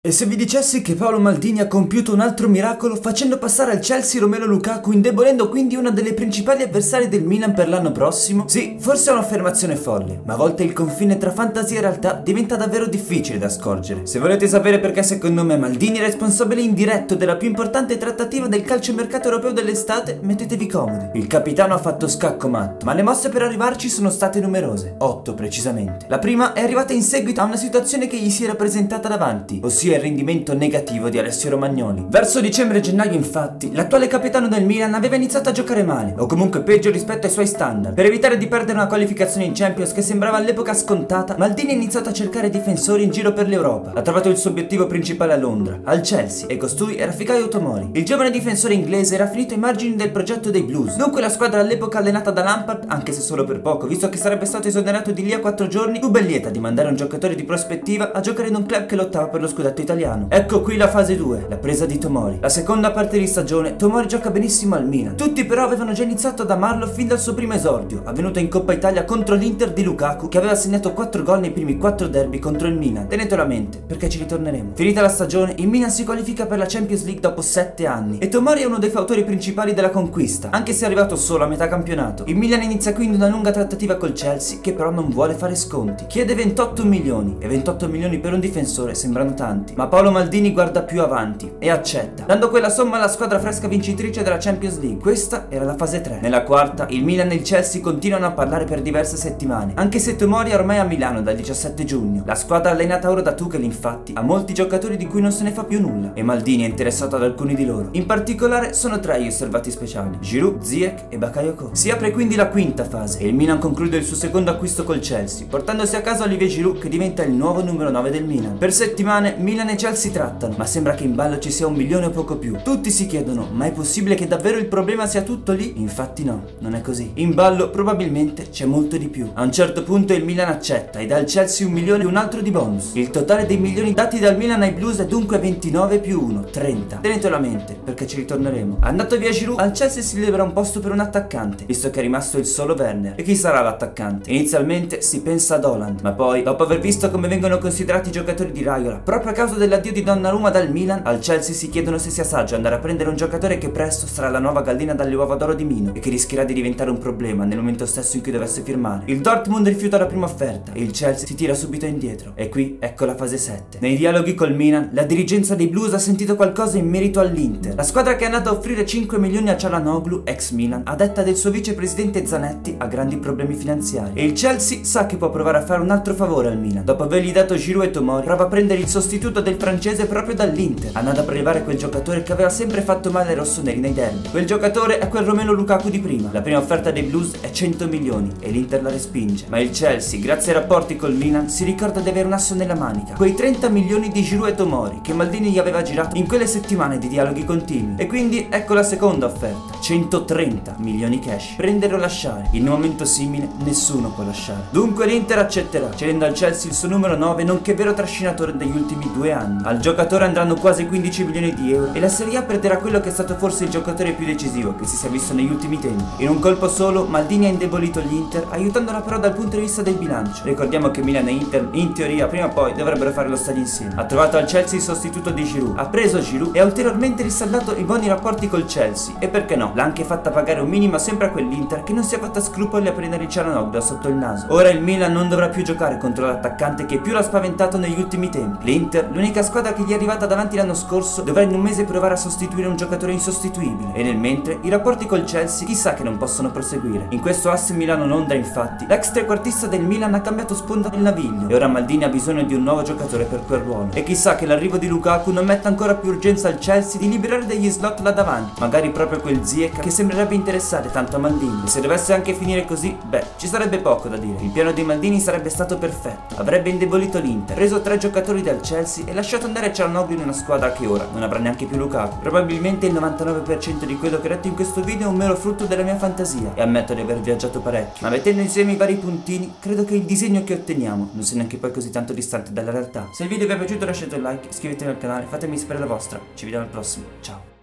E se vi dicessi che Paolo Maldini ha compiuto un altro miracolo facendo passare al Chelsea Romelu Lukaku, indebolendo quindi una delle principali avversarie del Milan per l'anno prossimo? Sì, forse è un'affermazione folle, ma a volte il confine tra fantasia e realtà diventa davvero difficile da scorgere. Se volete sapere perché secondo me Maldini è responsabile indiretto della più importante trattativa del calciomercato europeo dell'estate, mettetevi comodi. Il capitano ha fatto scacco matto, ma le mosse per arrivarci sono state numerose, 8 precisamente. La prima è arrivata in seguito a una situazione che gli si era presentata davanti, ossia il rendimento negativo di Alessio Romagnoli. Verso dicembre-gennaio infatti l'attuale capitano del Milan aveva iniziato a giocare male, o comunque peggio rispetto ai suoi standard. Per evitare di perdere una qualificazione in Champions che sembrava all'epoca scontata, Maldini ha iniziato a cercare difensori in giro per l'Europa. Ha trovato il suo obiettivo principale a Londra, al Chelsea, e costui era Fikayo Tomori. Il giovane difensore inglese era finito ai margini del progetto dei Blues. Dunque la squadra all'epoca allenata da Lampard, anche se solo per poco, visto che sarebbe stato esonerato di lì a 4 giorni, fu ben lieta di mandare un giocatore di prospettiva a giocare in un club che lottava per lo scudetto italiano. Ecco qui la fase 2, la presa di Tomori. La seconda parte di stagione, Tomori gioca benissimo al Milan. Tutti però avevano già iniziato ad amarlo fin dal suo primo esordio, avvenuto in Coppa Italia contro l'Inter di Lukaku, che aveva segnato 4 gol nei primi 4 derby contro il Milan. Tenetelo a mente, perché ci ritorneremo. Finita la stagione, il Milan si qualifica per la Champions League dopo 7 anni e Tomori è uno dei fautori principali della conquista, anche se è arrivato solo a metà campionato. Il Milan inizia quindi una lunga trattativa col Chelsea, che però non vuole fare sconti. Chiede 28 milioni, e 28 milioni per un difensore sembrano tanti, ma Paolo Maldini guarda più avanti e accetta, dando quella somma alla squadra fresca vincitrice della Champions League. Questa era la fase 3. Nella quarta, il Milan e il Chelsea continuano a parlare per diverse settimane, anche se Tomori è ormai a Milano dal 17 giugno. La squadra allenata ora da Tuchel infatti ha molti giocatori di cui non se ne fa più nulla, e Maldini è interessato ad alcuni di loro. In particolare sono 3 gli osservati speciali: Giroud, Ziyech e Bakayoko. Si apre quindi la quinta fase e il Milan conclude il suo secondo acquisto col Chelsea, portandosi a casa Olivier Giroud, che diventa il nuovo numero 9 del Milan. Per settimane Milan e Chelsea trattano, ma sembra che in ballo ci sia 1 milione o poco più. Tutti si chiedono: ma è possibile che davvero il problema sia tutto lì? Infatti no, non è così. In ballo probabilmente c'è molto di più. A un certo punto il Milan accetta e dà al Chelsea 1 milione e un altro di bonus. Il totale dei milioni dati dal Milan ai Blues è dunque 29 più 1, 30. Tenetelo a mente, perché ci ritorneremo. Andato via Giroud, al Chelsea si libera un posto per un attaccante, visto che è rimasto il solo Werner. E chi sarà l'attaccante? Inizialmente si pensa ad Haaland, ma poi, dopo aver visto come vengono considerati i giocatori di Raiola proprio a causa dell'addio di Donnarumma dal Milan, al Chelsea si chiedono se sia saggio andare a prendere un giocatore che presto sarà la nuova gallina dalle uova d'oro di Mino e che rischierà di diventare un problema nel momento stesso in cui dovesse firmare. Il Dortmund rifiuta la prima offerta e il Chelsea si tira subito indietro. E qui ecco la fase 7. Nei dialoghi col Milan, la dirigenza dei Blues ha sentito qualcosa in merito all'Inter. La squadra che è andata a offrire 5 milioni a Çalhanoğlu, ex Milan, a detta del suo vicepresidente Zanetti, ha grandi problemi finanziari. E il Chelsea sa che può provare a fare un altro favore al Milan. Dopo avergli dato Giroud e Tomori, prova a prendere il sostituto del francese proprio dall'Inter, andando a prelevare quel giocatore che aveva sempre fatto male ai rossoneri nei derby. Quel giocatore è quel Romelu Lukaku di prima. La prima offerta dei Blues è 100 milioni e l'Inter la respinge, ma il Chelsea, grazie ai rapporti col Milan, si ricorda di avere un asso nella manica: quei 30 milioni di Giroud e Tomori che Maldini gli aveva girato in quelle settimane di dialoghi continui. E quindi ecco la seconda offerta: 130 milioni cash. Prendere o lasciare. In un momento simile nessuno può lasciare. Dunque l'Inter accetterà, cedendo al Chelsea il suo numero 9, nonché vero trascinatore degli ultimi 2 anni. Al giocatore andranno quasi 15 milioni di euro e la Serie A perderà quello che è stato forse il giocatore più decisivo che si sia visto negli ultimi tempi. In un colpo solo Maldini ha indebolito l'Inter, aiutandola però dal punto di vista del bilancio. Ricordiamo che Milan e Inter in teoria prima o poi dovrebbero fare lo stadio insieme. Ha trovato al Chelsea il sostituto di Giroud, ha preso Giroud e ha ulteriormente risaldato i buoni rapporti col Chelsea, e perché no, l'ha anche fatta pagare un minimo sempre a quell'Inter che non si è fatta scrupoli a prendere il Çalhanoğlu da sotto il naso. Ora il Milan non dovrà più giocare contro l'attaccante che più l'ha spaventato negli ultimi tempi. L'Inter, l'unica squadra che gli è arrivata davanti l'anno scorso, dovrà in un mese provare a sostituire un giocatore insostituibile, e nel mentre i rapporti col Chelsea chissà che non possono proseguire. In questo asse Milano-Londra infatti l'ex trequartista del Milan ha cambiato sponda nel naviglio e ora Maldini ha bisogno di un nuovo giocatore per quel ruolo, e chissà che l'arrivo di Lukaku non metta ancora più urgenza al Chelsea di liberare degli slot là davanti, magari proprio quel Ziyech che sembrerebbe interessare tanto a Maldini. E se dovesse anche finire così, beh, ci sarebbe poco da dire. Il piano di Maldini sarebbe stato perfetto: avrebbe indebolito l'Inter, preso 3 giocatori dal Chelsea e lasciato andare Çalhanoğlu in una squadra che ora non avrà neanche più Lukaku. Probabilmente il 99% di quello che ho detto in questo video è un mero frutto della mia fantasia, e ammetto di aver viaggiato parecchio, ma mettendo insieme i vari puntini credo che il disegno che otteniamo non sia neanche poi così tanto distante dalla realtà. Se il video vi è piaciuto lasciate un like, iscrivetevi al canale, fatemi sapere la vostra. Ci vediamo al prossimo, ciao.